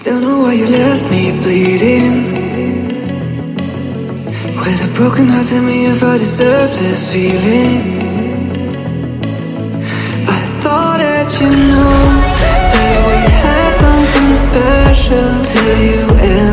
Don't know why you left me bleeding. With a broken heart, tell me if I deserve this feeling. I thought that you know that we had something special till you